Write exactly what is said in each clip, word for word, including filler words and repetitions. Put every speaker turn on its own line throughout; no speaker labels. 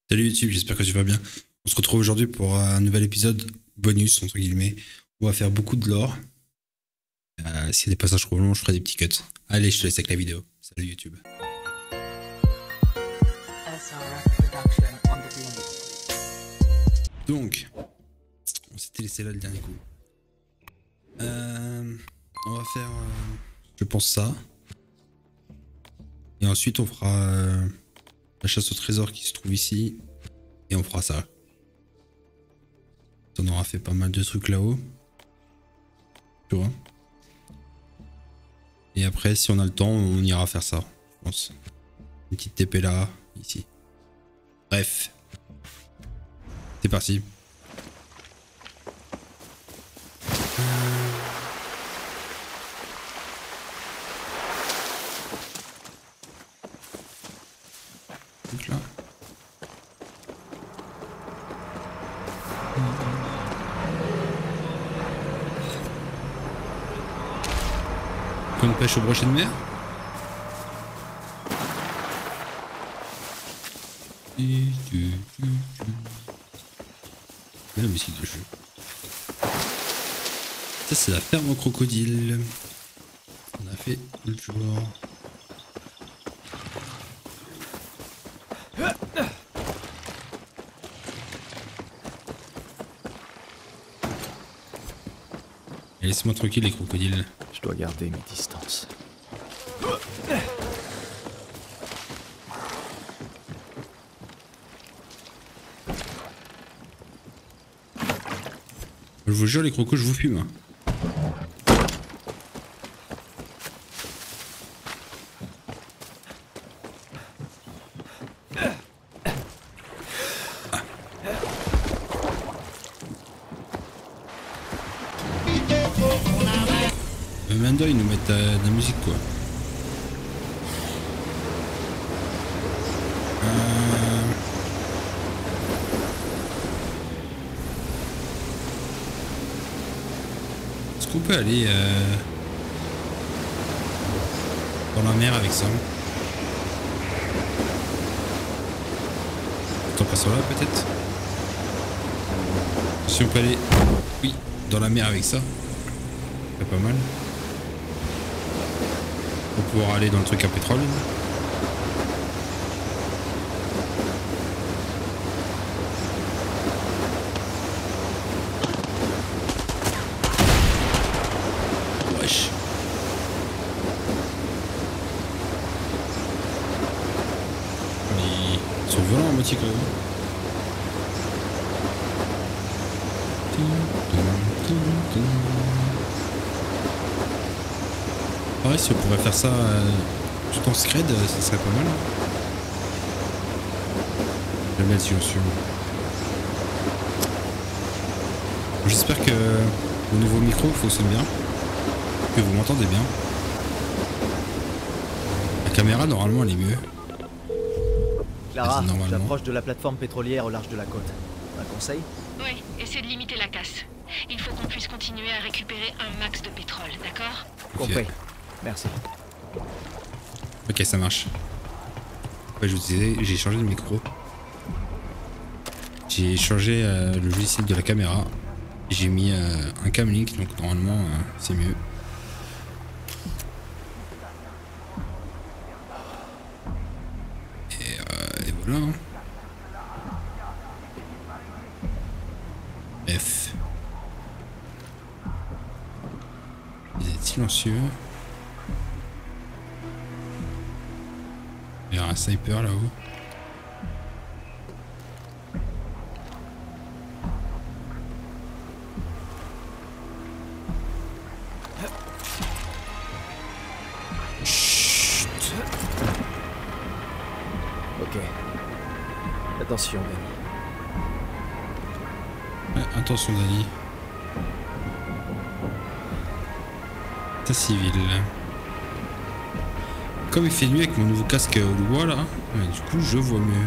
Salut YouTube, j'espère que tu vas bien. On se retrouve aujourd'hui pour un nouvel épisode bonus, entre guillemets. On va faire beaucoup de lore. Euh, S'il y a des passages trop longs, je ferai des petits cuts. Allez, je te laisse avec la vidéo. Salut YouTube. Donc, on s'était laissé là le dernier coup. Euh, on va faire, euh, je pense, ça. Et ensuite, on fera euh, la chasse au trésor qui se trouve ici. Et on fera ça. On aura fait pas mal de trucs là-haut. Tu vois. Et après, si on a le temps, on ira faire ça, je pense. Une petite T P là, ici. Bref. C'est parti. Donc là. Point de pêche au brochet de mer. La musique de jeu. Ça c'est la ferme au crocodile. On a fait le jour. Laisse-moi tranquille les crocodiles.
Je dois garder mes distances.
Je vous jure les crocos, je vous fume. Mando, ils nous mettent euh, de la musique quoi. Euh... Est-ce qu'on peut aller euh... dans la mer avec ça? Attends, pas sur là peut-être? Si on peut aller, oui, dans la mer avec ça, c'est pas mal. Pour pouvoir aller dans le truc à pétrole. Wesh. Ils sont violents à moitié quand même. Pareil, si on pourrait faire ça euh, tout en scred, ça serait pas mal. Je vais mettre silencieux. J'espère que le nouveau micro fonctionne bien, que vous m'entendez bien. La caméra, normalement, elle est mieux.
Clara, j'approche de la plateforme pétrolière au large de la côte. Un conseil?
Oui, essaie de limiter la casse. Il faut qu'on puisse continuer à récupérer un max de pétrole, d'accord?
Compris. Merci.
Ok, ça marche. Ouais, je vous disais, j'ai changé de micro. J'ai changé euh, le logiciel de la caméra. J'ai mis euh, un camlink, donc normalement euh, c'est mieux. Et, euh, et voilà. F. Vous êtes silencieux. Il y a un sniper là-haut. Chut.
Ok. Attention, Danny.
Ouais, attention, Dani. T'as civil. Comme il fait nuit avec mon nouveau casque au bois là, ouais, du coup je vois mieux.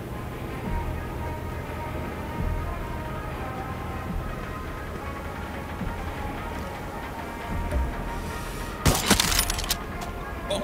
Oh.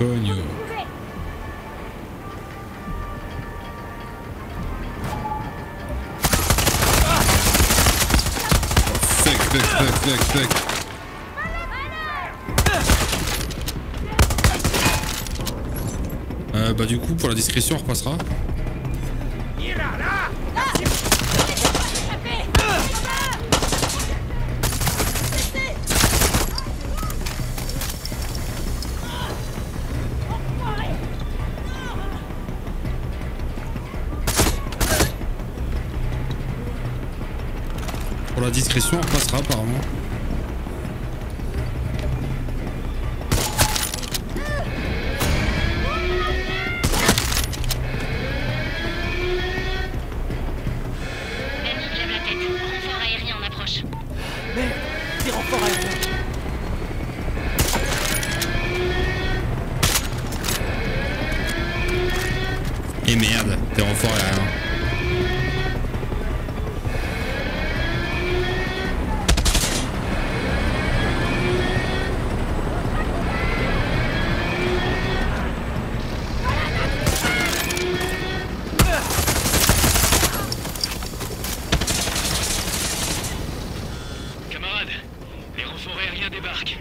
Cogno. Fuck, fuck, fuck, fuck, fuck. Euh, bah du coup pour la discrétion on repassera. Pour la discrétion on repassera apparemment. Et merde, t'es renfort aérien.
Camarades, les renforts aériens débarquent.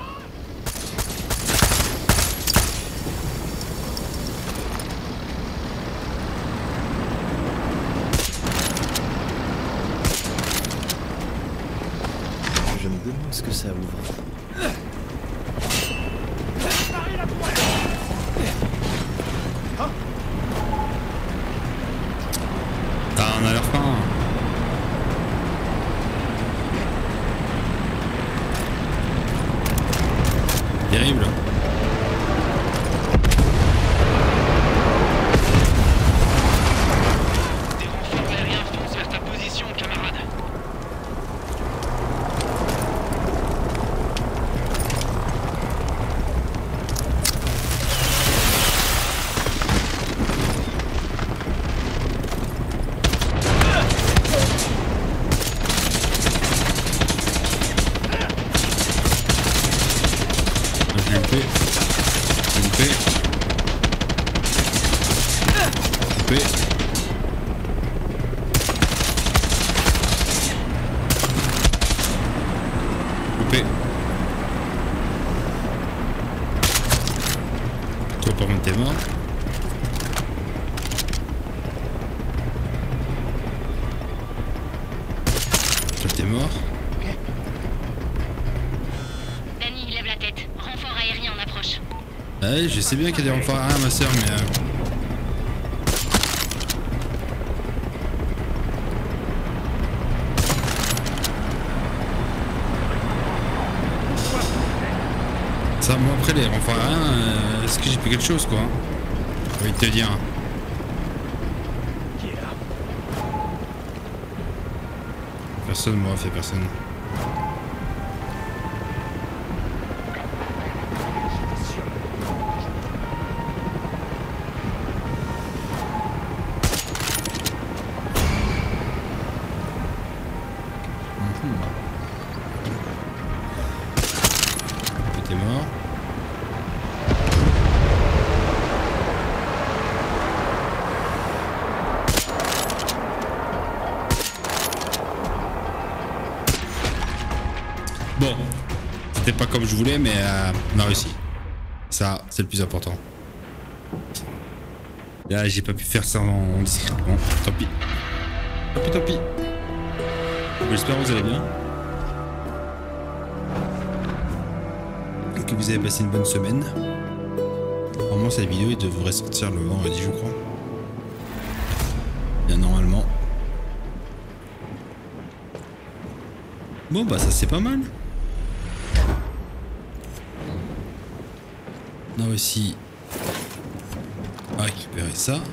Je me demande ce que ça ouvre.
T'as un à l'air fin. Terrible.
Des renforts aériens foncent vers ta position, camarade.
J'ai loupé. J'ai loupé. Loupé. Loupé. Toi par contre t'es mort. Toi t'es mort.
Danny, lève la tête. Renfort aérien en approche.
Ouais, je sais bien qu'il y a des renforts aériens ma soeur mais... Euh... Ça, moi après les renforts aériens, euh, est-ce que j'ai fait quelque chose quoi? J'ai envie de te dire.
Qui est là?
Personne m'aura fait personne. T'es mort. Bon, c'était pas comme je voulais, mais euh, on a réussi. Ça, c'est le plus important. Là, j'ai pas pu faire ça en discret. Bon, tant pis. Tant pis, tant pis. J'espère que vous allez bien. Que vous avez passé une bonne semaine. Normalement, cette vidéo elle devrait sortir le vendredi, je crois. Bien, normalement. Bon, bah, ça c'est pas mal. On a aussi à récupérer ça. Là,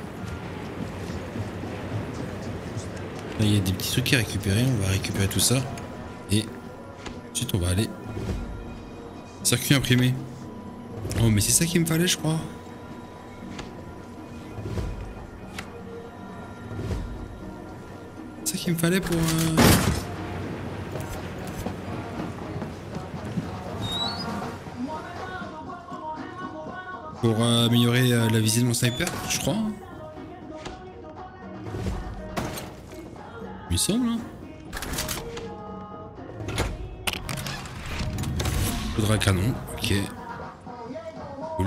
il y a des petits trucs à récupérer. On va récupérer tout ça. Et ensuite, on va aller. Circuit imprimé. Oh, mais c'est ça qu'il me fallait, je crois. C'est ça qu'il me fallait pour... Euh... Pour euh, améliorer euh, la visée de mon sniper, je crois. Hein. Il me semble. Hein. Faudra un canon, ok. Cool.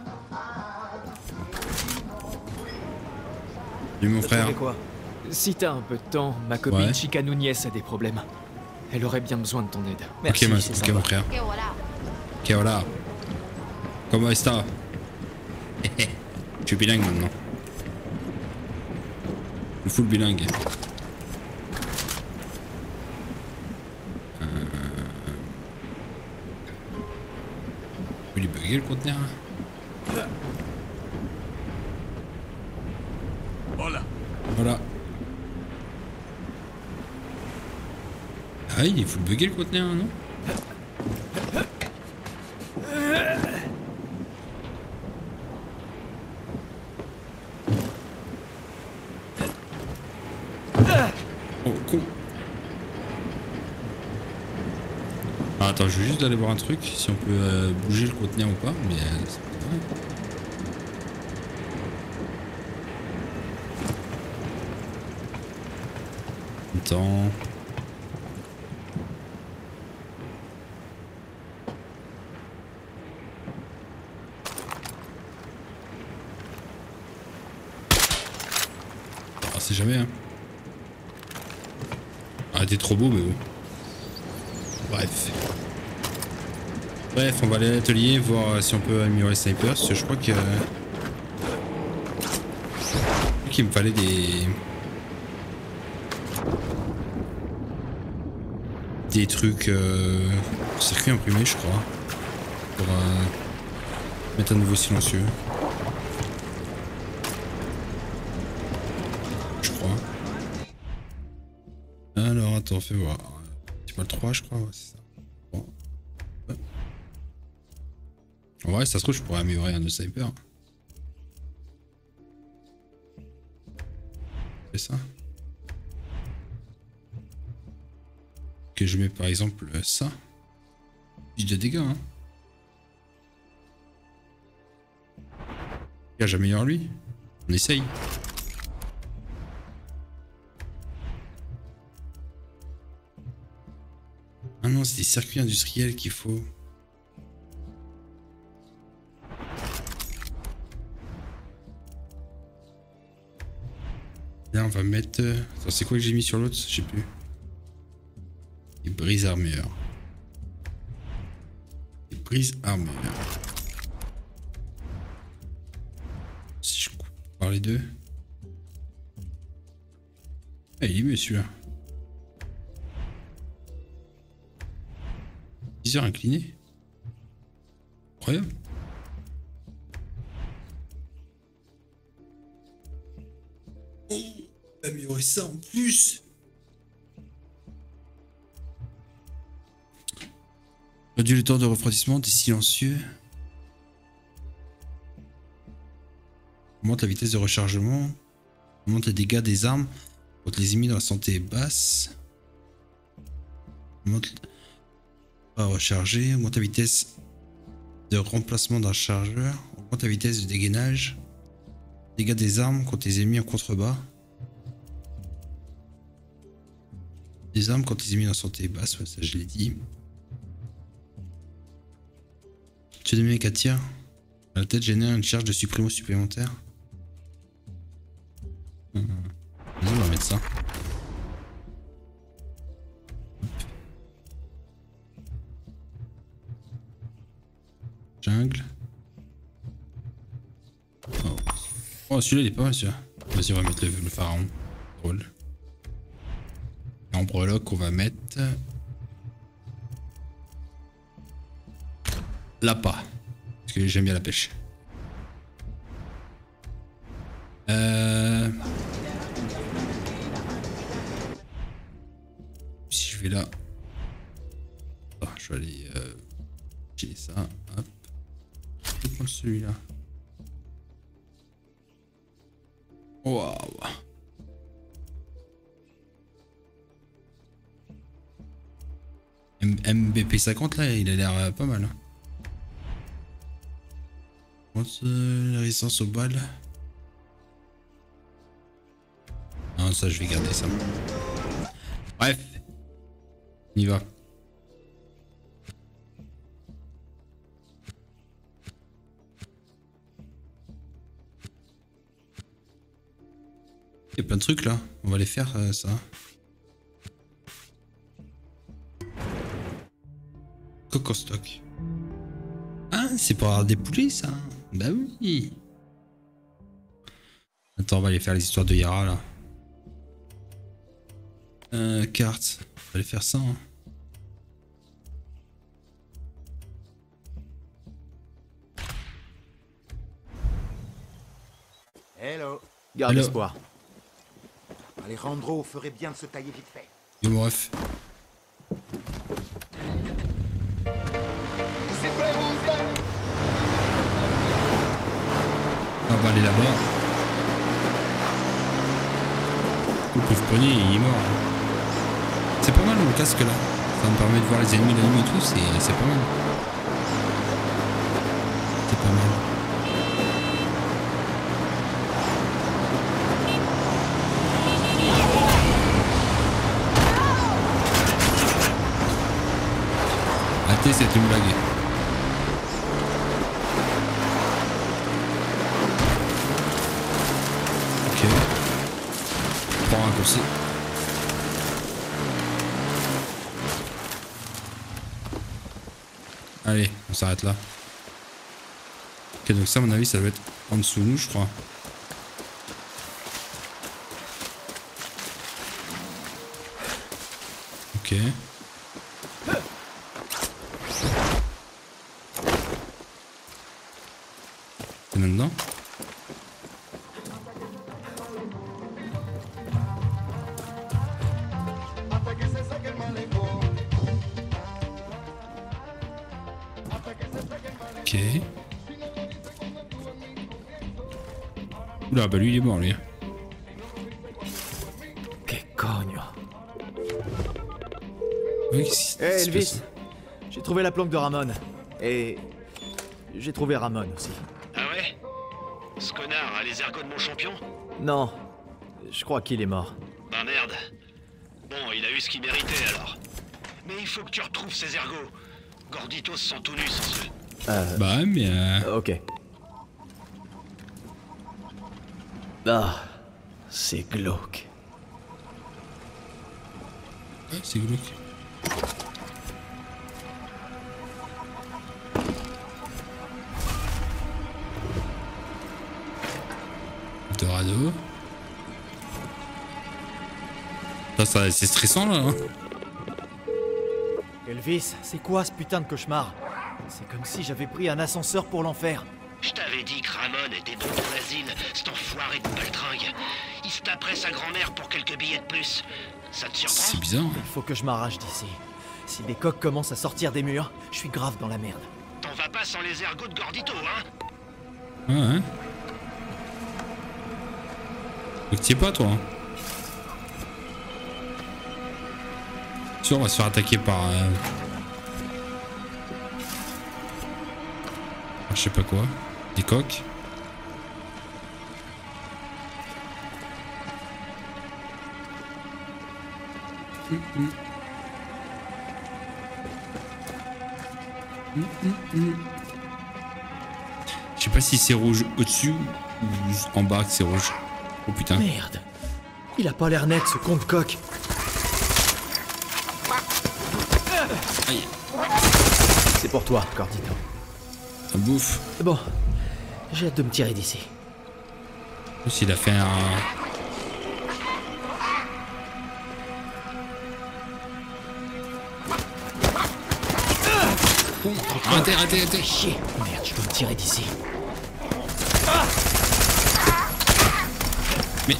Salut mon frère.
Quoi si t'as un peu de temps, ma copine
ouais.
Chica Nunez a des problèmes. Elle aurait bien besoin de ton aide.
Merci, ok, ok mon frère. Ok voilà. Comment est-ce que je suis bilingue maintenant. Le full bilingue. Euh... Il est bugué le conteneur.
Voilà.
Voilà. Ah il est full bugué le conteneur, non? Oh con. Ah, attends, je veux juste aller voir un truc, si on peut euh, bouger le conteneur ou pas, mais euh, c'est pas vrai. Attends. Ah, c'est jamais hein. Ah, t'es trop beau, mais bon. Bref. Bref, on va aller à l'atelier voir si on peut améliorer le sniper. Parce que je crois que. qu'il me fallait des. Des trucs. Euh... circuit imprimé, je crois. Pour euh... mettre un nouveau silencieux. Je crois. Alors, attends, fais voir. C'est pas le trois, je crois, ouais, c'est ça. Bon. Ouais. En vrai, ça se trouve, je pourrais améliorer un de sniper. C'est ça. Que je mets par exemple ça. J'ai de dégâts, hein. Là, j'améliore lui. On essaye. Ah non, c'est des circuits industriels qu'il faut. Là, on va mettre... Attends, c'est quoi que j'ai mis sur l'autre? Je sais plus. Et brise armure. Et brise armure. Si je coupe par les deux. Ah, il est mieux celui-là. dix heures incliné. Incroyable. Oh, améliorer ça en plus. Réduire le temps de refroidissement des silencieux. Augmente la vitesse de rechargement. Augmente les dégâts des armes quand les ennemis dans la santé est basse. Augmente à recharger. Augmente la vitesse de remplacement d'un chargeur. Augmente la vitesse de dégainage. Dégâts des armes contre les ennemis en contrebas. Des armes quand les ennemis dans la santé est basse. Ouais, ça je l'ai dit. Tu des mecs à tir. À la tête génère une charge de supprimo supplémentaire. Mmh. Vas-y, on va mettre ça. Jungle. Oh, oh celui-là il est pas mal celui-là. Vas-y, on va mettre le, le pharaon. Drôle. Et en breloque, on va mettre. L'appât. Parce que j'aime bien la pêche. Euh... Si je vais là. Oh, je vais aller. Euh... J'ai ça. Hop. Je vais prendre celui-là. Waouh. M B P cinquante là, il a l'air euh, pas mal. Hein. Contre euh, la résistance aux balles. Non, ça je vais garder ça. Bref. On y va. Il y a plein de trucs là. On va les faire euh, ça. Coq en stock. Ah, c'est pour avoir des poulets ça. Bah oui. Attends, on va aller faire les histoires de Yara là. Euh, carte. On va aller faire ça. Hein.
Hello.
Garde
Hello.
espoir.
Alejandro ferait bien de se tailler vite fait.
Yo mon ref. On va aller là-bas. Le pauvre pony, il est mort. C'est pas mal le casque là. Ça me permet de voir les ennemis la nuit et tout, c'est pas mal. C'est pas mal. Arrêtez, c'est une blague. Ok. Prends un raccourci. Allez, on s'arrête là. Ok, donc ça, à mon avis, ça doit être en dessous de nous, je crois. Ok. C'est là-dedans. Ok. Oula, bah lui il est mort lui.
Que cogne.
Oui, qu'est-ce qui
Hé
se
Elvis,
passe?
j'ai trouvé la planque de Ramon. Et j'ai trouvé Ramon aussi.
Ah ouais? Ce connard a les ergots de mon champion?
Non, je crois qu'il est mort.
Bah merde. Bon, il a eu ce qu'il méritait alors. Mais il faut que tu retrouves ses ergots. Gorditos se sent tout nu sans eux.
Euh,
Bah mais euh...
ok. Ah, c'est glauque.
ouais, c'est glauque. Dorado. Ça, ça c'est stressant là. Hein.
Elvis, c'est quoi ce putain de cauchemar? C'est comme si j'avais pris un ascenseur pour l'enfer.
Je t'avais dit que Ramon était dans ton asile, cet enfoiré de baltringue. Il se taperait sa grand-mère pour quelques billets de plus. Ça te
C'est
surprend?
bizarre.
Il faut que je m'arrache d'ici. Si des coqs commencent à sortir des murs, je suis grave dans la merde.
T'en vas pas sans les ergots de Gordito, hein?
Ouais, hein. Donc t'y es pas toi hein. Sûr on va se faire attaquer par euh... je sais pas quoi. Des coqs. Hum, hum. Hum, hum, hum. Je sais pas si c'est rouge au-dessus ou en bas que c'est rouge. Oh putain.
Merde. Il a pas l'air net ce con de coq.
Aïe.
C'est pour toi, Gordito.
Ça bouffe.
Bon, j'ai hâte de me tirer d'ici.
En plus, il a fait un... Oh, arrêtez, arrêtez, arrêtez.
Chier. Merde, je dois me tirer d'ici.
Mais...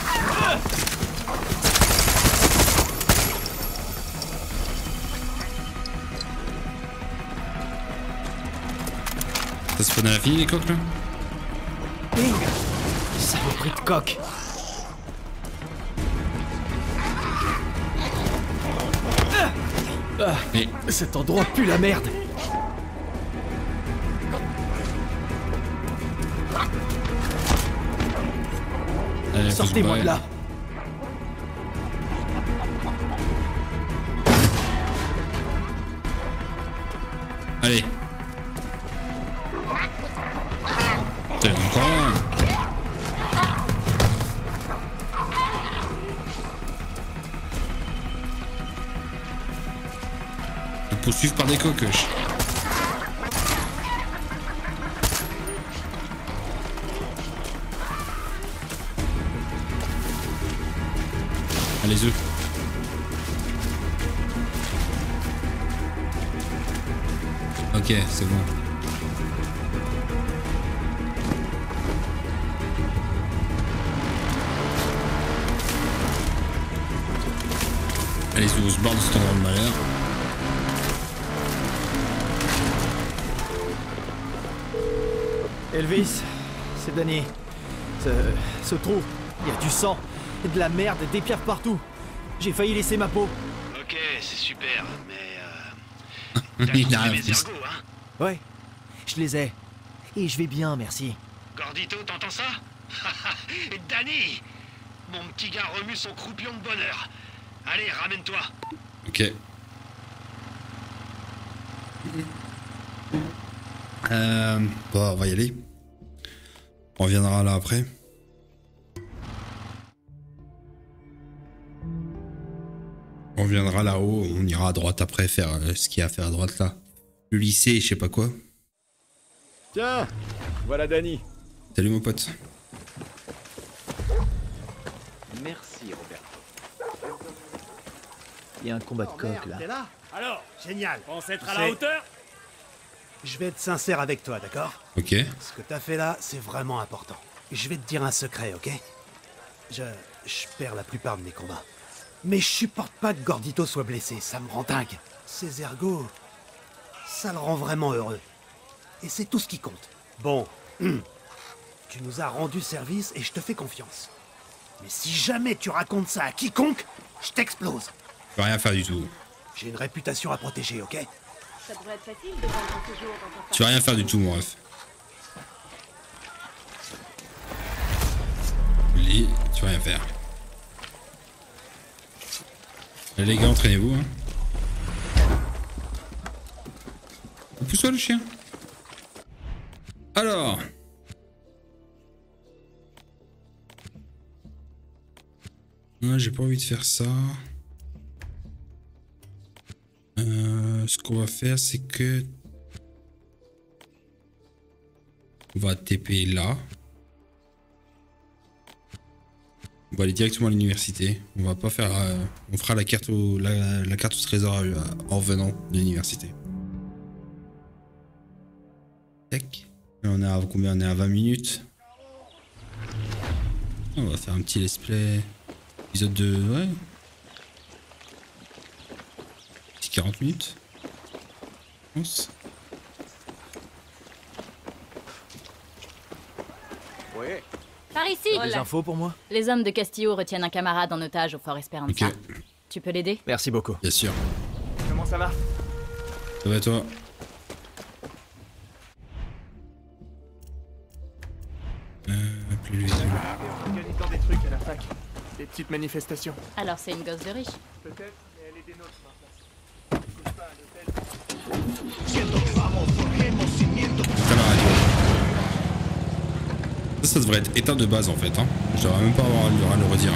Ça se prenait à la fini les coques là?
Bing! Saloperie de coq. Ah,
Mais...
cet endroit pue la merde.
Allez,
sortez-moi de là.
Allez. T'es encore un. Te poursuivre par des coqueuches. Les œufs. Ok, c'est bon. Allez, on se barre de cet endroit de malheur.
Elvis, c'est Danny. Ce, ce trou, il y a du sang, et de la merde et des pierres partout. J'ai failli laisser ma peau.
Ok, c'est super, mais... Euh... T'as
Il
trouvé
a
mes
plus.
ergots, hein?
Ouais, je les ai. Et je vais bien, merci.
Gordito, t'entends ça? Danny! Mon petit gars remue son croupion de bonheur. Allez, ramène-toi.
Ok. Euh, bon, on va y aller. On reviendra là après. On reviendra là-haut, on ira à droite après faire euh, ce qu'il y a à faire à droite là. Le lycée, je sais pas quoi.
Tiens, voilà Danny.
Salut mon pote.
Merci Robert.
Il y a un combat de coq là.
T'es là?
Alors,
Génial.
pense être
Tu
à
sais,
la hauteur?
Je vais être sincère avec toi, d'accord?
Ok.
Ce que t'as fait là, c'est vraiment important. Je vais te dire un secret, ok? Je... je perds la plupart de mes combats. Mais je supporte pas que Gordito soit blessé, ça me rend dingue. Ces ergots, ça le rend vraiment heureux. Et c'est tout ce qui compte. Bon, hum, tu nous as rendu service et je te fais confiance. Mais si jamais tu racontes ça à quiconque, je t'explose.
Je peux rien faire du tout.
J'ai une réputation à protéger, ok?
Ça devrait être facile de vendre un séjour dans un
Tu vas rien faire du tout mon ref. Lis, tu vas rien faire. Allez les gars, entraînez-vous. Hein. Pousse-toi le chien. Alors. Ouais, j'ai pas envie de faire ça. Euh, ce qu'on va faire, c'est que... On va T P là. On va aller directement à l'université. On va pas faire... Euh, on fera la carte au, la, la carte au trésor euh, en revenant de l'université. Tac. Là, on est à combien? On est à vingt minutes. On va faire un petit let's play. Épisode de... Ouais. Petit quarante minutes. Je pense.
Ouais.
Par ici.
Des infos pour moi?
Les hommes de Castillo retiennent un camarade en otage au Fort Esperanza.
Ok.
Tu peux l'aider?
Merci beaucoup.
Bien sûr.
Comment ça va?
Ça va toi? Euh, appelez-le et tout.
On organise des trucs à la fac. Des petites manifestations.
Alors c'est une gosse de riche.
Peut-être, mais elle est des nôtres maintenant. Écoute pas à l'hôtel.
Putain, la radio. Ça, ça devrait être éteint de base en fait. Hein. Je devrais même pas avoir à le, à le redire.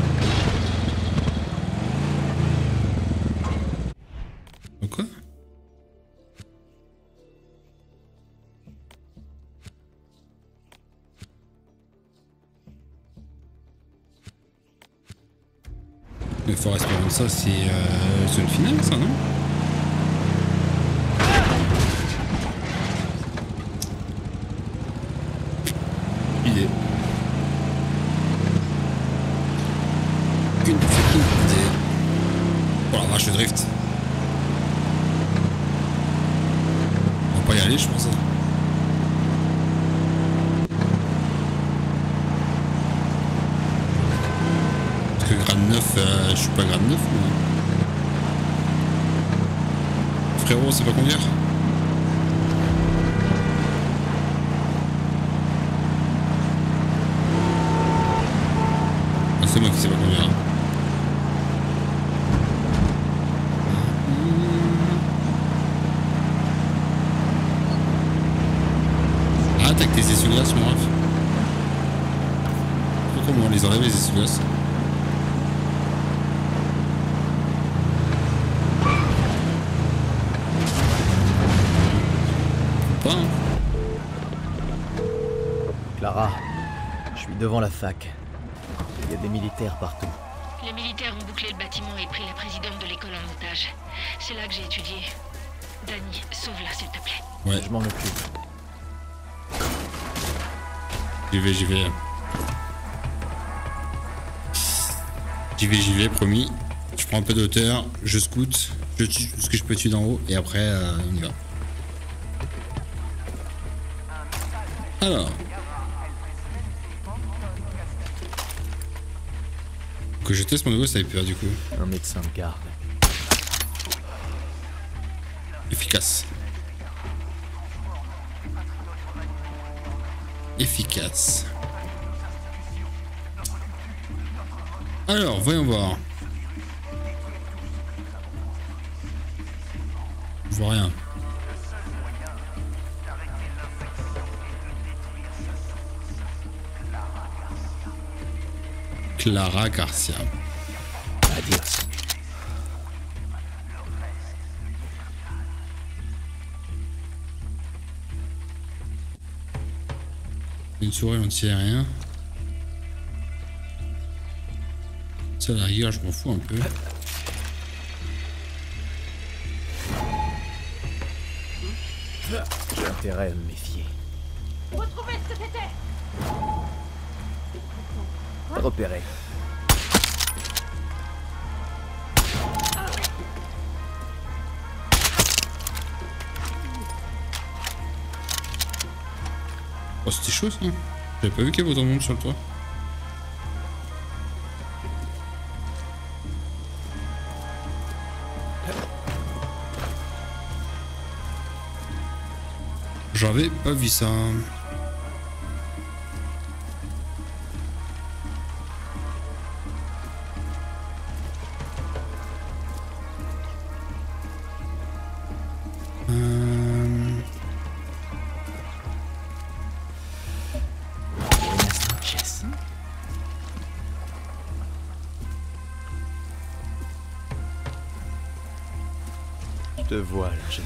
Donc quoi? Le Fort Esperanza, c'est euh, zone finale, ça, non? Idée. Une fucking idée. Oh la vache, le drift. On va pas y aller, je pense. Parce que grade neuf, euh, je suis pas grade neuf, moi. Frérot, c'est pas conduire? C'est moi qui sais pas conduire. Ah, t'as que tes essuie-glaces, mon ref. Je sais pas comment on les enlève, les essuie-glaces. Pas, hein.
Clara, je suis devant la fac. Il y a des militaires partout.
Les militaires ont bouclé le bâtiment et pris la présidente de l'école en otage. C'est là que j'ai étudié. Danny, sauve-la, s'il te plaît.
Ouais.
Je m'en occupe.
J'y vais, j'y vais. J'y vais, j'y vais, promis. Je prends un peu d'auteur, je scoute, je tue tout ce que je peux tuer d'en haut et après euh, on y va. Alors. Que je teste mon nouveau sniper du coup.
Un médecin de garde.
Efficace. Efficace. Alors, voyons voir. Je vois rien. Clara Garcia.
Adios.
Une souris, on ne tient rien. Ça, à la rigueur, je m'en fous un peu.
J'ai intérêt à me méfier.
Retrouvez ce que c'était.
Repéré.
Oh, c'était chaud ça. J'avais pas vu qu'il y avait autant de monde sur le toit. J'avais pas vu ça.
Je te vois, l'ingénieur.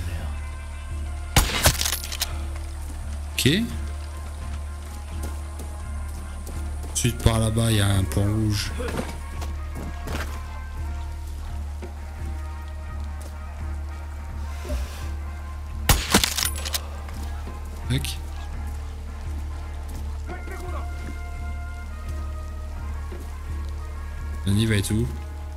Ok. Ensuite, par là-bas, il y a un point rouge. Tac. Danny va être où?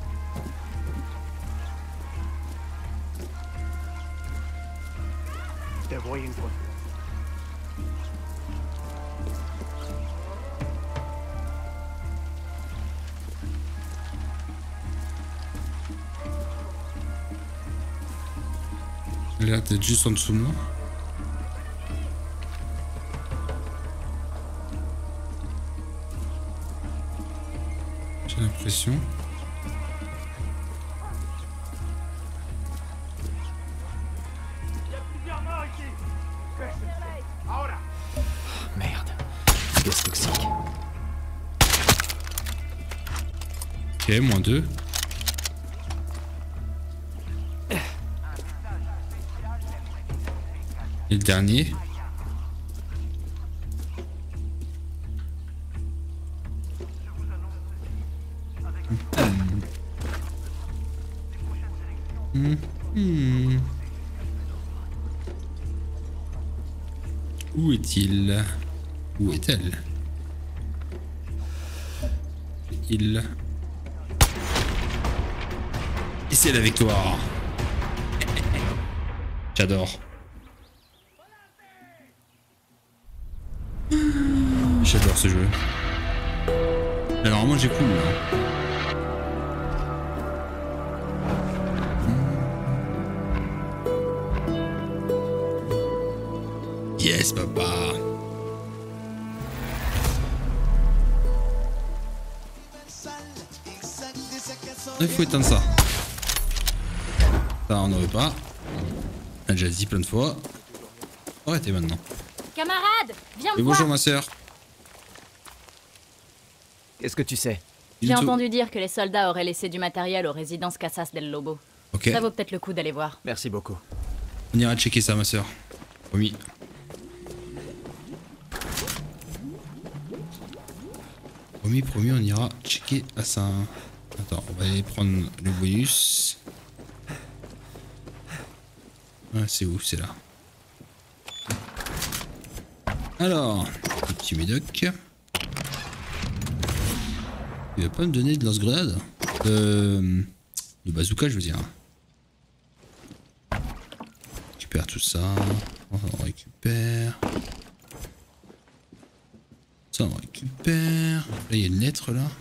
Te voy a encontrar.
Là, t'es juste en dessous de moi. J'ai l'impression.
Merde. Gaz toxique.
Ok, moins deux. Et le dernier. Mmh. Mmh. Où est-il? Où est-elle? Il. Et c'est la victoire. J'adore. J'adore ce jeu. Là, normalement j'ai cool là. Yes papa. Il faut éteindre ça. Ça, on n'en veut pas. On a déjà dit plein de fois. Arrêtez maintenant.
Camarade, viens me
Et
voir.
bonjour ma soeur.
Qu'est-ce que tu sais?
J'ai entendu dire que les soldats auraient laissé du matériel aux résidences Casas del Lobo.
Ok.
Ça vaut peut-être le coup d'aller voir.
Merci beaucoup.
On ira checker ça ma soeur. Promis. Promis, promis, on ira checker à ça. Attends, on va aller prendre le bonus. Ah, c'est où? C'est là. Alors, le petit médoc. Il va pas me donner de lance-grenade? Euh, le bazooka, je veux dire. On récupère tout ça. On récupère. Ça, on récupère. Là, il y a une lettre là.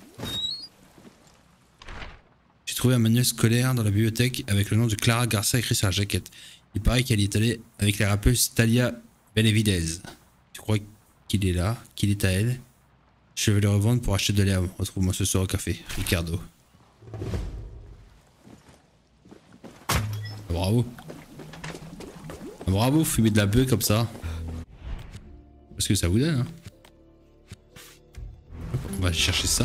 J'ai trouvé un manuel scolaire dans la bibliothèque avec le nom de Clara Garcia écrit sur la jaquette. Il paraît qu'elle y est allée avec la rappeuse Talia Benavidez. Tu crois qu'il est là, qu'il est à elle? Je vais le revendre pour acheter de l'herbe. Retrouve-moi ce soir au café. Ricardo. Bravo. Bravo, fumer de la bœuf comme ça. Parce que ça vous donne, hein. On va chercher ça.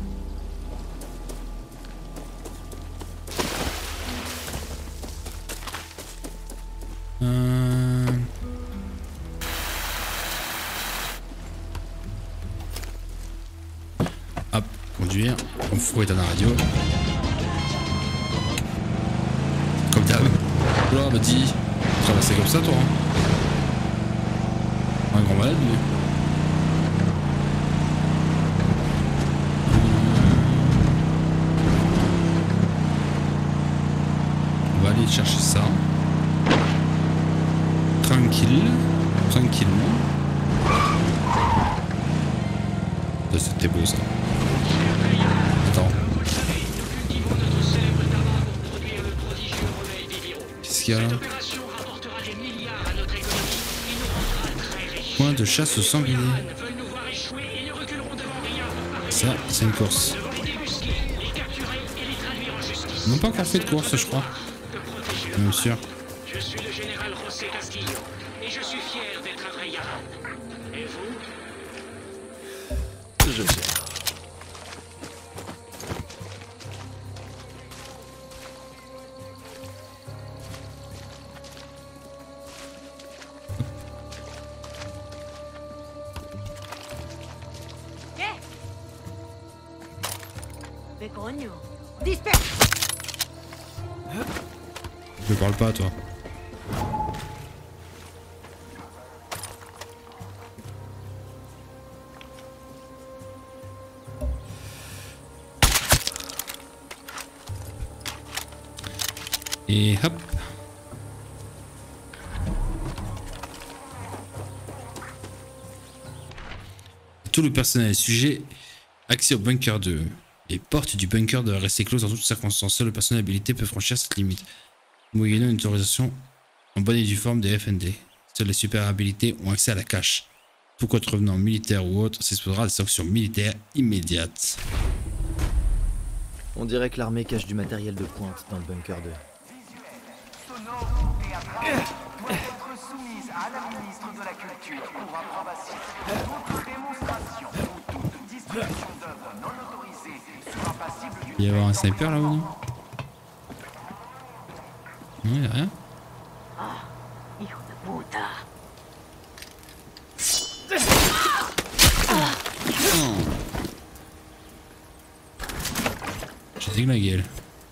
Euh... Hop, conduire. On fout éteindre la radio. Comme d'hab. Alors, me dit. Ça va, c'est comme ça, toi. Hein. Un grand malade, lui. On va aller chercher ça. Tranquille. Tranquillement. Ça, c'était beau, ça. Attends. Qu'est-ce qu'il y a là? Point de chasse au sanglier. Ça, c'est une course. Ils n'ont pas encore fait de course, je crois. Bien sûr.
Je suis le général José Castillo et je suis fier d'être un vrai Yaran. Et vous?
Je sais.
Disperse.
Je parle pas, toi. Et hop. Tout le personnel sujet accès au bunker deux. Les portes du bunker doivent rester closes en toutes circonstances. Seul le personnel habilité peut franchir cette limite, moyennant une autorisation en bonne et due forme des F N D. Seuls les super habilités ont accès à la cache. Tout contrevenant militaire ou autre s'exposera à des sanctions militaires immédiates.
On dirait que l'armée cache du matériel de pointe dans le bunker deux.
Il va y avoir un sniper là-haut, non? Non, il n'y a rien.
Hijo de puta.
Oh. J'ai déglingué elle.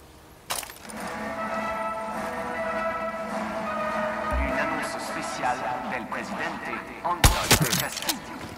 Une annonce spéciale del Presidente Antonio Castillo.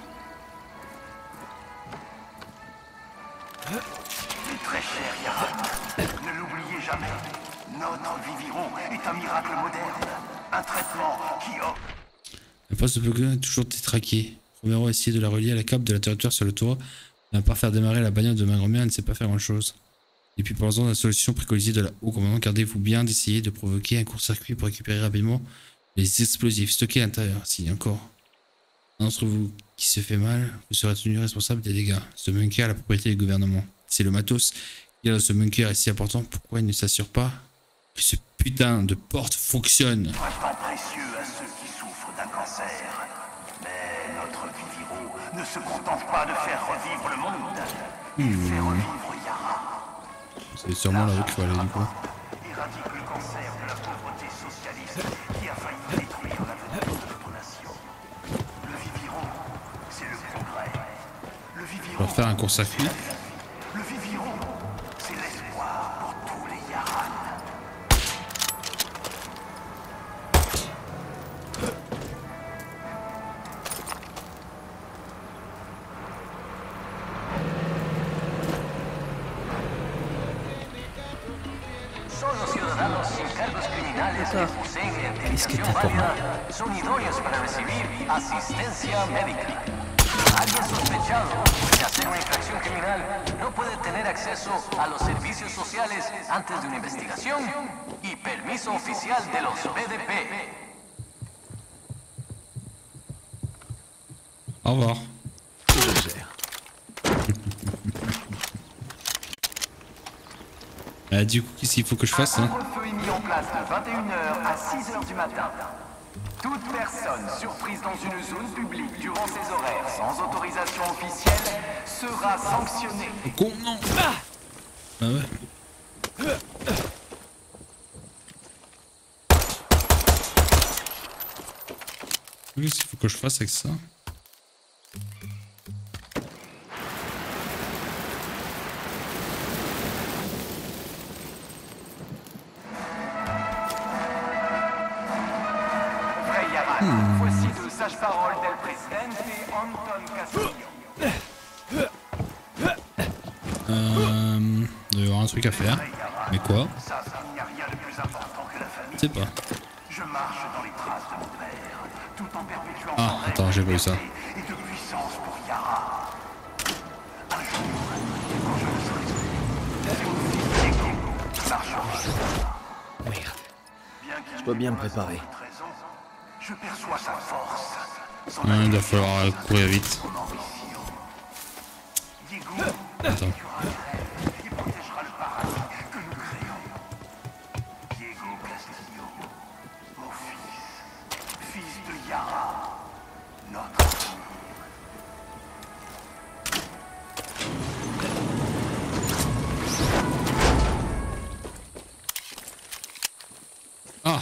Très cher Yaran, ne l'oubliez jamais. Notre Viviron est un miracle moderne. Un traitement qui offre...
La poste de Pokémon est toujours détraquée. Romero a essayé de la relier à la cape de l'interrupteur sur le toit, mais à part faire démarrer la bagnole de ma grand-mère, elle ne sait pas faire grand-chose. Et puis pendant la solution préconisée de la haut commandant, gardez-vous bien d'essayer de provoquer un court-circuit pour récupérer rapidement les explosifs stockés à l'intérieur. Si encore un d'entre vous qui se fait mal, vous serez tenu responsable des dégâts. Ce bunker a la propriété du gouvernement. C'est le matos Regarde, ce bunker est si important, pourquoi il ne s'assure pas que ce putain de porte fonctionne?
Temps précieux à ceux qui souffrent d'un cancer. Mais notre Viviro ne se contente pas de faire revivre le monde. Il
Mmh.
fait revivre Yara.
C'est sûrement là où qu'il faut aller du coup.
Éradique le cancer de la pauvreté socialiste qui a failli détruire l'avenir de notre nation. Le Viviro, c'est le progrès. Le
On
Viviro,
va faire un court-circuit.
le Viviro, c'est l'espoir pour tous les Yaran.
Son los ciudadanos sin cargos criminales que poseen identificación válida son idóneos para recibir asistencia médica. Alguien sospechado de hacer una infracción criminal no puede tener acceso a los servicios sociales antes de una investigación y permiso oficial de los B D P.
Au revoir.
Je gère.
Euh, du coup, qu'est-ce qu'il faut que je fasse hein?
Un couvre-feu est mis en place de vingt et une heures à six heures du matin. Toute personne surprise dans une zone publique durant ces horaires sans autorisation officielle sera sanctionnée.
Con, non. Ah, ah ouais. Qu'est-ce qu'il faut que je fasse avec ça?
Hmm. Voici le sage-parole del Presidente Anton Castillo.
Euh... Il doit y avoir un truc à faire. Mais quoi?
Ça, il n'y a rien de plus important que la famille.
Je sais pas.
Je marche dans les traces de mon père, tout en perpétuant
Ah, attends, j'ai pas eu ça.
et de puissance pour Yara. Un jour, quand je le serai, c'est mon fils Diego qui marchera.
Merde.
Bien qu'il
Je dois bien me
n'ait pas
préparer.
cette raison, je perçois sa force. Son
Ouais, il va falloir courir vite.
ambition. Diego,
Attends.
il protégera le paradis que nous créons. Diego Castillo, mon fils, fils de Yara, notre amour.
Ah.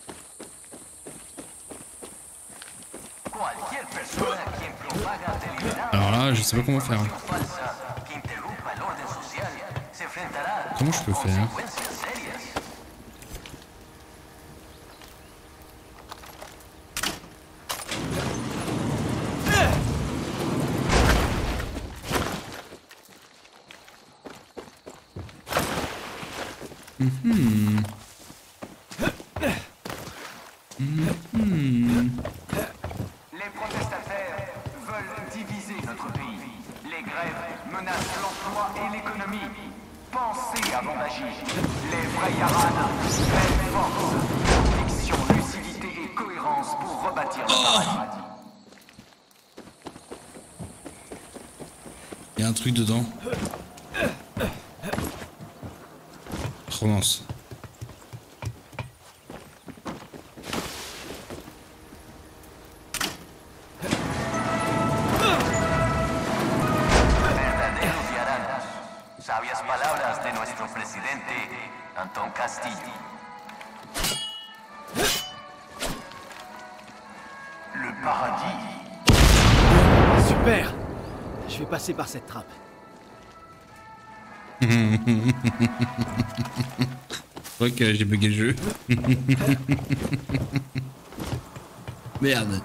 Cualquier persona quien propaga deliberadamente
Alors là, je sais pas comment faire.
falsa que interrumpa el orden social se enfrentará
Comment je peux
a
faire?
consecuencias serias.
Mhm. Mhm.
Les protestataires veulent diviser notre pays. Les grèves menacent l'emploi et l'économie. Pensez avant d'agir. Les vrais Yaran, pleine force, conviction, lucidité et cohérence pour rebâtir le paradis.
Il y a un truc dedans. Relance.
Verdaderos yaranos. Sabias palabras de nuestro presidente Anton Castillo.
Le paradis.
Super. Je vais passer par cette trappe.
Je crois que j'ai bugué le jeu. Merde.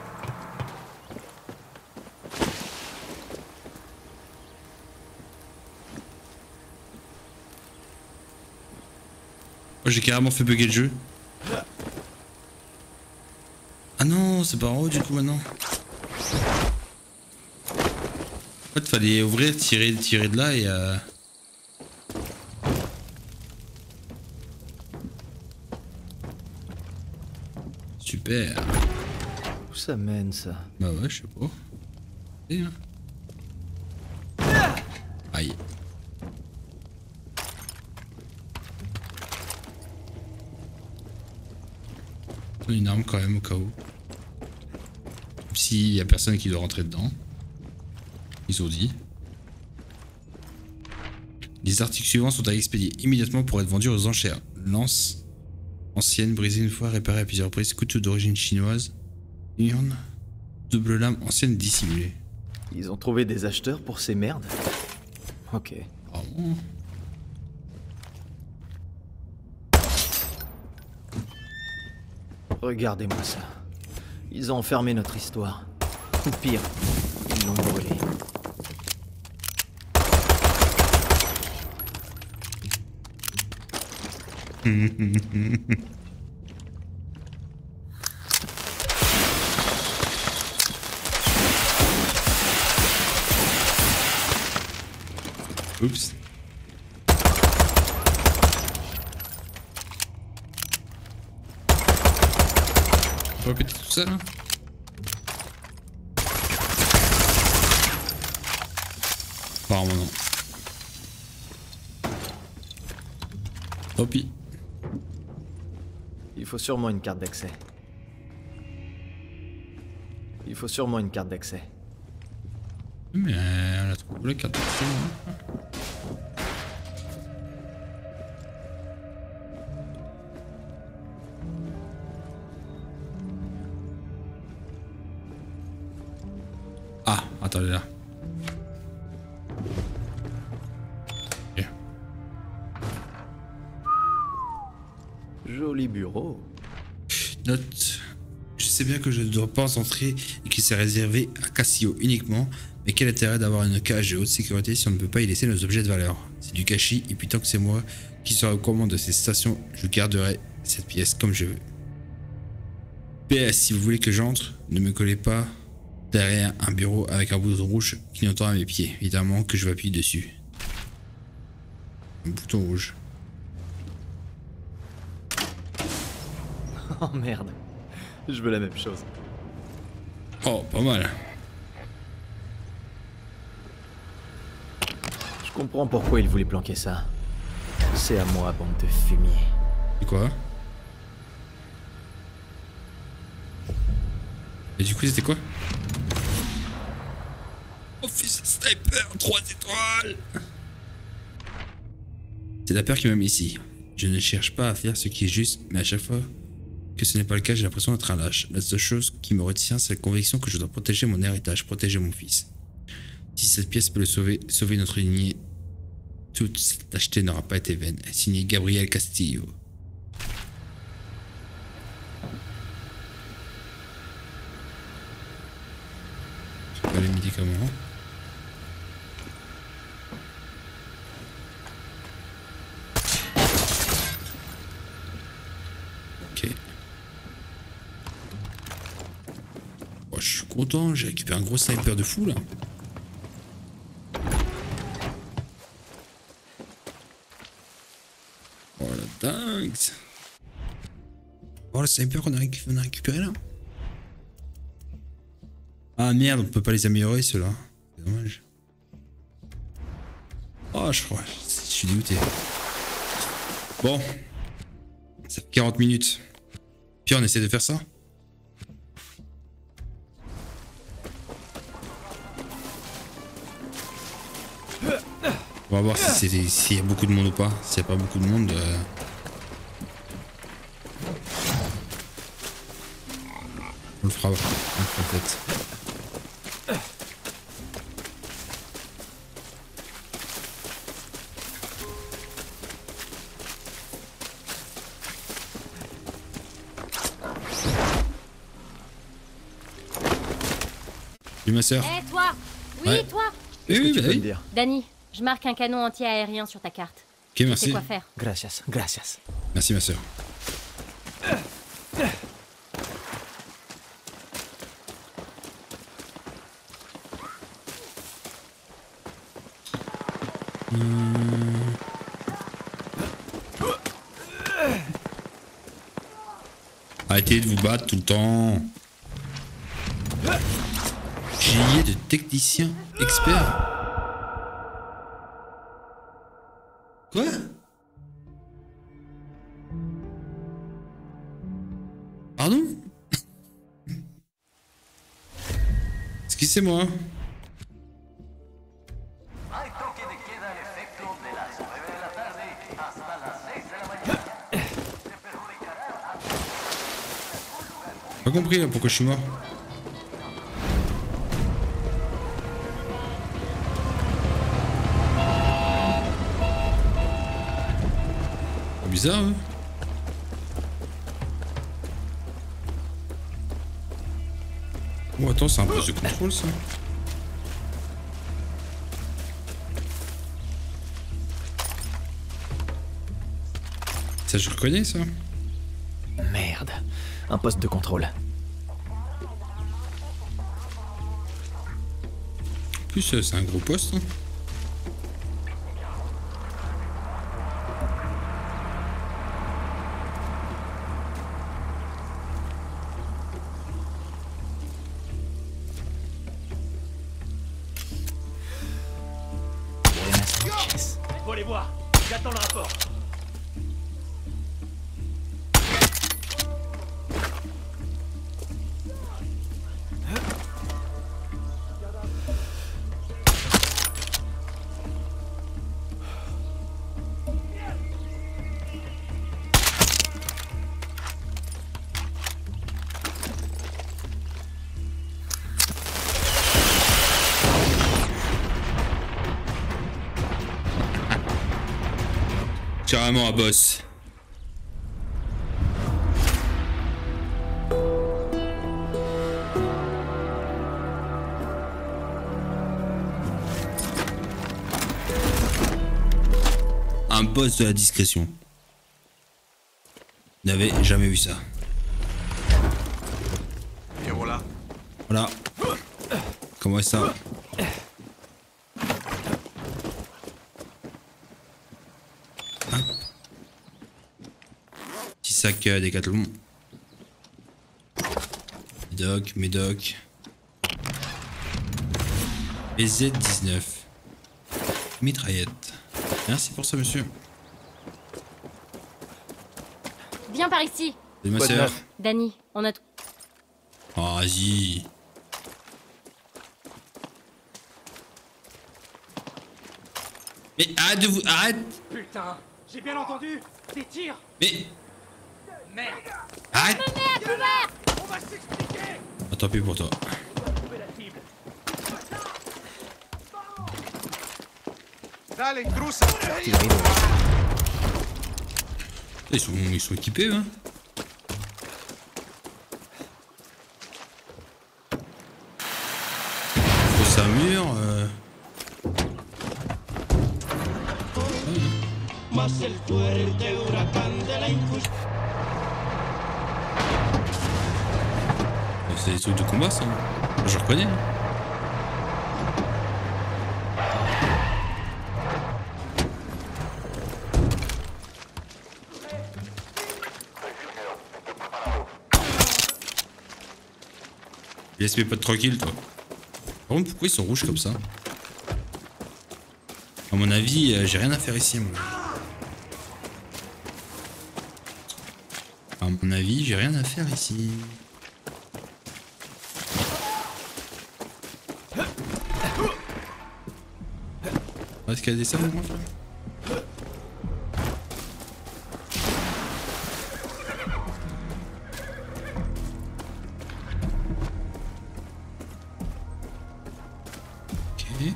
Oh, j'ai carrément fait bugger le jeu. Ah non, c'est pas en haut du coup maintenant. En fait, fallait ouvrir, tirer, tirer de là et euh... Super.
Où ça mène ça?
Bah ouais, je sais pas. Et, hein. Aïe. Prendre une arme quand même au cas où. S'il y a personne qui doit rentrer dedans. Ils ont dit. Les articles suivants sont à expédier immédiatement pour être vendus aux enchères. Lance ancienne, brisée une fois, réparée à plusieurs reprises, couteau d'origine chinoise, urne, double lame ancienne dissimulée.
Ils ont trouvé des acheteurs pour ces merdes? Ok.
Oh bon.
Regardez-moi ça. Ils ont enfermé notre histoire. Ou pire, ils l'ont brûlée.
Oups. On va péter tout ça là. Apparemment non. Tant pis.
Il faut sûrement une carte d'accès. Il faut sûrement une carte d'accès.
Mais elle a trouvé la carte d'accès. Ah, attendez là. Okay.
Joli bureau.
Note. Je sais bien que je ne dois pas entrer et qu'il s'est réservé à Cassio uniquement, mais quel intérêt d'avoir une cage de haute sécurité si on ne peut pas y laisser nos objets de valeur? C'est du gâchis et puis tant que c'est moi qui serai aux commandes de ces stations, je garderai cette pièce comme je veux. P S, si vous voulez que j'entre, ne me collez pas derrière un bureau avec un bouton rouge clignotant à mes pieds. Évidemment que je vais appuyer dessus. Un bouton rouge.
Oh merde. Je veux la même chose.
Oh, pas mal.
Je comprends pourquoi il voulait planquer ça. C'est à moi, bande de fumier.
Et quoi? Et du coup, c'était quoi? Office Sniper, trois étoiles. C'est la peur qui m'a mis ici. Je ne cherche pas à faire ce qui est juste, mais à chaque fois que ce n'est pas le cas, j'ai l'impression d'être un lâche. La seule chose qui me retient, c'est la conviction que je dois protéger mon héritage, protéger mon fils. Si cette pièce peut le sauver, sauver notre lignée, toute cette lâcheté n'aura pas été vaine. Signé Gabriel Castillo. Je pas les médicaments. Ok. Oh, je suis content, j'ai récupéré un gros sniper de fou là. Oh la dingue. Oh le sniper qu'on a, récup a récupéré là. Ah merde, on peut pas les améliorer ceux-là. C'est dommage. Oh je crois, je suis dégoûté. Bon. Ça fait quarante minutes. Puis on essaie de faire ça. On va voir si c'est s'il y a beaucoup de monde ou pas. S'il n'y a pas beaucoup de monde. Euh... On le fera en fait. Oui ma soeur.
Hé hey, toi. Oui
ouais.
toi.
Qu'est-ce oui, que oui, tu peux oui. me
dire?
Danny, je marque un canon anti-aérien sur ta carte.
Ok merci.
Tu sais quoi faire.
Gracias, gracias.
Merci ma soeur. Hum... Arrêtez de vous battre tout le temps. Gilet de technicien expert. Quoi? Pardon? Excusez-moi.
Hay toque de queda en efecto de las nueve de la tarde hasta las seis de la mañana. Se perjudicará a
Pas compris là pourquoi je suis mort. Bizarre, hein? Oh attends, c'est un poste de contrôle ça. Ça je reconnais ça.
Merde, un poste de contrôle.
En plus euh, c'est un gros poste. Hein.
Faut les voir. J'attends le rapport.
Carrément un boss. Un boss de la discrétion. Vous n'avez jamais vu ça.
Et voilà.
Voilà. Comment est ça? Petit sac euh, Décathlon. Médoc, médoc. B Z dix-neuf. Mitraillette. Merci pour ça, monsieur.
Viens par ici.
Salut ma sœur.
Dani, on a tout.
Oh, vas-y. Mais arrête de vous... Arrête.
Putain, j'ai bien entendu. Des tirs.
Mais...
Merde.
Arrête.
Merde, couvert. On va s'expliquer.
Oh, tant pis pour toi.
Dale, intrusa.
Ils sont, ils sont équipés, hein. Faut un mur. Euh... C'est des trucs de combat, ça. Je reconnais. Hein. Laisse mes potes tranquilles, toi. Par contre, pourquoi ils sont rouges comme ça? À mon avis, euh, j'ai rien à faire ici, à mon avis. À mon avis, j'ai rien à faire ici. Est-ce qu'il y a des salles au moins? Ok.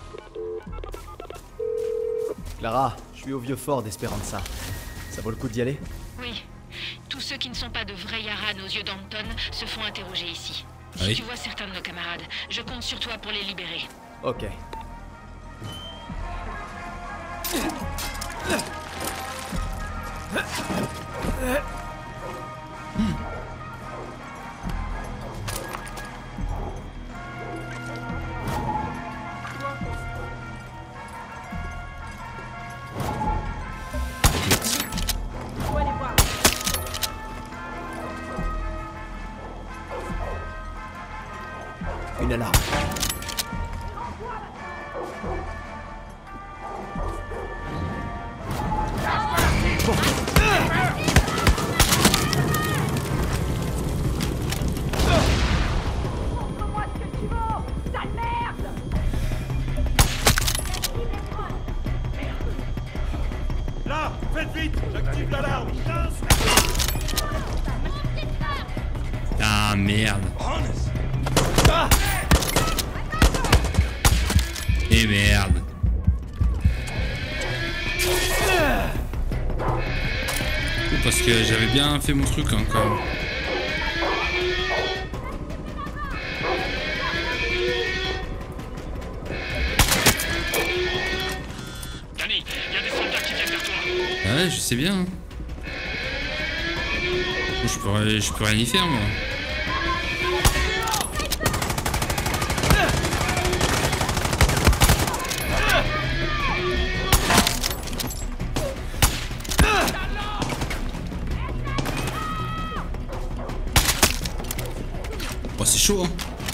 Clara, je suis au vieux fort d'Espéranza. Ça vaut le coup d'y aller?
Oui. Tous ceux qui ne sont pas de vrais Yaran aux yeux d'Anton se font interroger ici. Si
ah oui.
tu vois certains de nos camarades, je compte sur toi pour les libérer.
Ok.
Hmm.
Une alarme.
Ah merde. Et merde. Parce que j'avais bien fait mon truc hein, quand même.
Danny, il y a des soldats qui viennent vers toi.
Ah ouais, je sais bien. Je peux, je peux rien y faire moi. Oh, c'est chaud hein.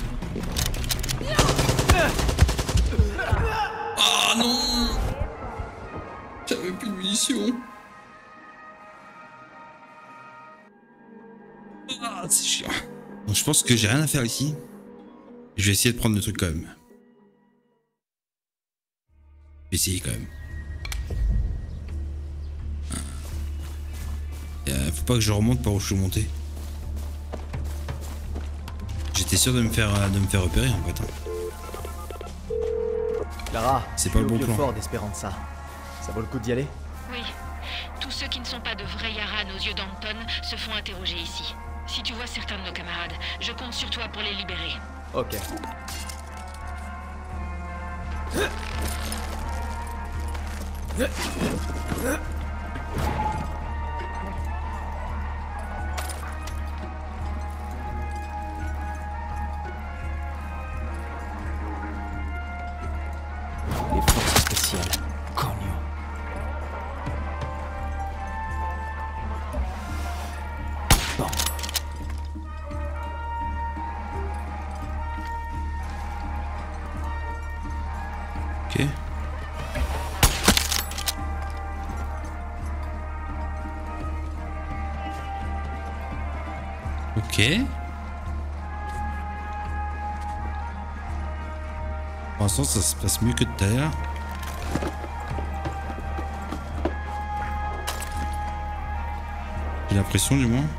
Ah non. J'avais plus de munitions. Ah, c'est chiant. Donc, je pense que j'ai rien à faire ici. Je vais essayer de prendre le truc quand même. Je vais essayer quand même. Euh, faut pas que je remonte par où je suis monté. J'étais sûr de me faire de me faire repérer en fait.
Clara,
c'est pas le bon plan.
Fort d'Espéranza. Ça vaut le coup d'y aller?
Oui. Tous ceux qui ne sont pas de vrais Yaran aux yeux d'Anton se font interroger ici. Si tu vois certains de nos camarades, je compte sur toi pour les libérer.
Ok. Les forces spéciales. Cogno. Bon.
Ok. Ok. Pour l'instant, ça se passe mieux que tout à l'heure. J'ai l'impression du moins.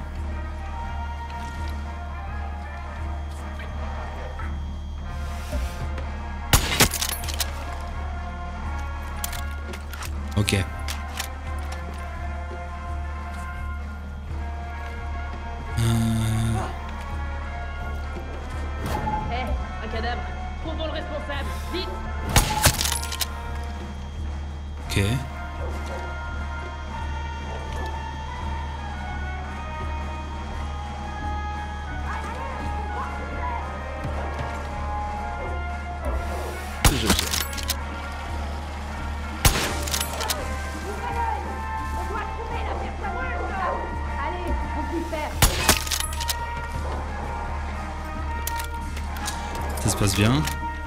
Ok. Ok.
Je sais.
Ça se passe bien.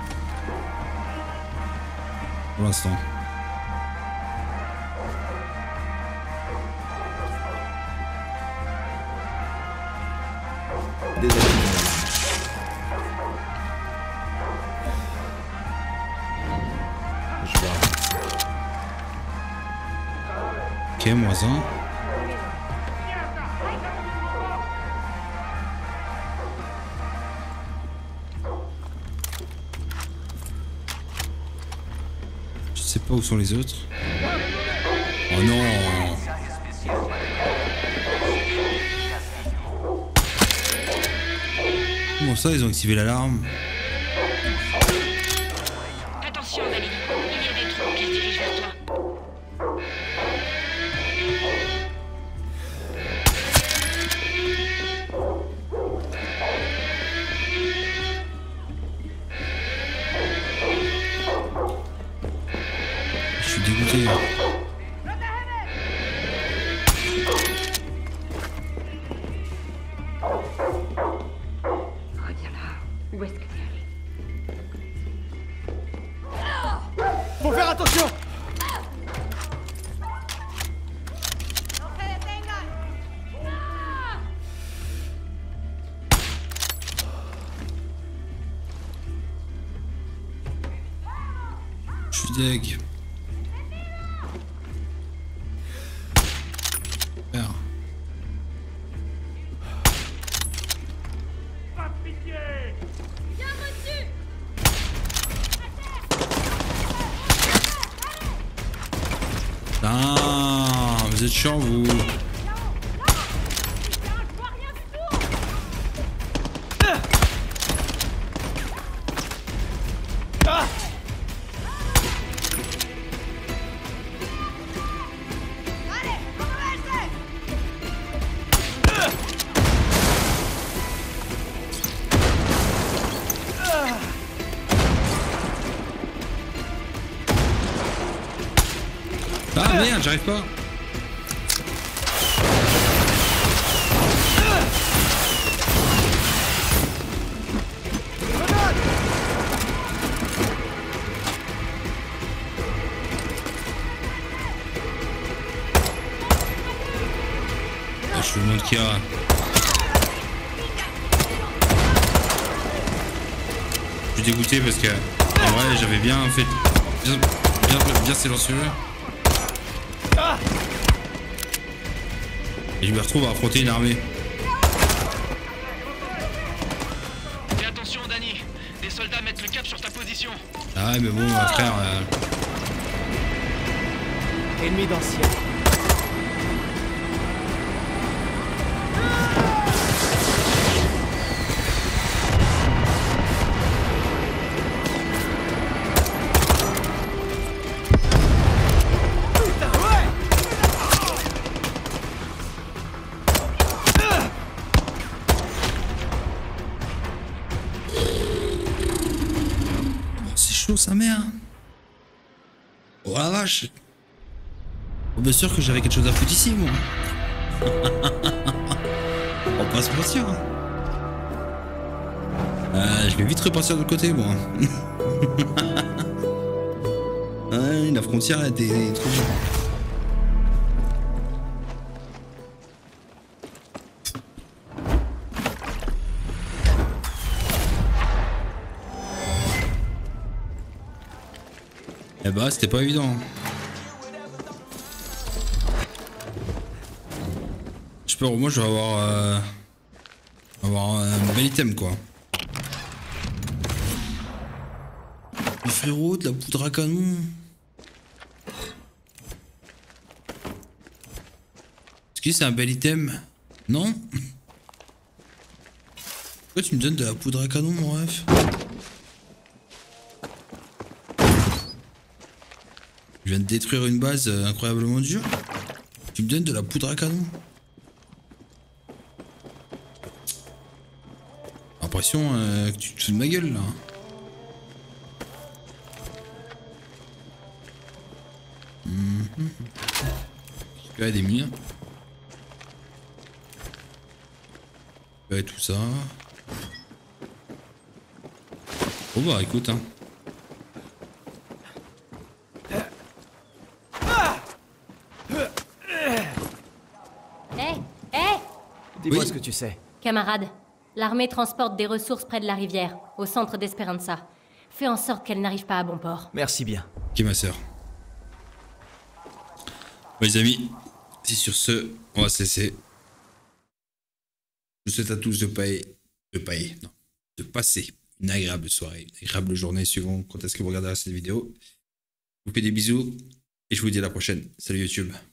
Pour l'instant.
Désolé. Je vois.
Ok, moins un. Je sais pas où sont les autres. Oh non! Comment ça, ils ont activé l'alarme?
Attention, Dali. Il y a des troupes qui se dirigent vers toi.
Je suis dégoûté.
Où est-ce que t'es allé?
Faut faire attention!
Je suis deg. Super. Vous êtes chiants, vous. Ah merde, j'arrive pas. Ah, je vous montre qu'il y a. Je suis dégoûté parce que en vrai j'avais bien fait bien, bien, bien silencieux. Et je me retrouve à affronter une armée.
Fais attention, Danny. Des soldats mettent le cap sur ta position.
Ah ouais, mais bon, euh, frère. Euh...
Ennemi dans le ciel.
Sa mère. Oh la vache. Oh, bien sûr que j'avais quelque chose à foutre ici, moi. On va pas se mentir. Euh, je vais vite repartir de l'autre côté, moi. Ouais, la frontière était trop dure. Eh bah c'était pas évident. Je peux, moi je vais avoir, euh, avoir un bel item quoi. Le frérot, de la poudre à canon. Est-ce que c'est un bel item? Non? Pourquoi tu me donnes de la poudre à canon mon ref? Je viens de détruire une base euh, incroyablement dure. Tu me donnes de la poudre à canon. L'impression euh, que tu te fous de ma gueule là. Mmh. Récupérer des mines. Récupérer tout ça. Bon bah écoute hein.
Dis-moi
oui.
ce que tu sais.
Camarade, l'armée transporte des ressources près de la rivière, au centre d'Esperanza. Fais en sorte qu'elle n'arrive pas à bon port.
Merci bien.
Ok ma soeur. Bon, les amis, c'est sur ce, on va se laisser. Je vous souhaite à tous de payer, de payer, non, de passer une agréable soirée, une agréable journée suivant quand est-ce que vous regarderez cette vidéo. Je vous fais des bisous et je vous dis à la prochaine. Salut YouTube.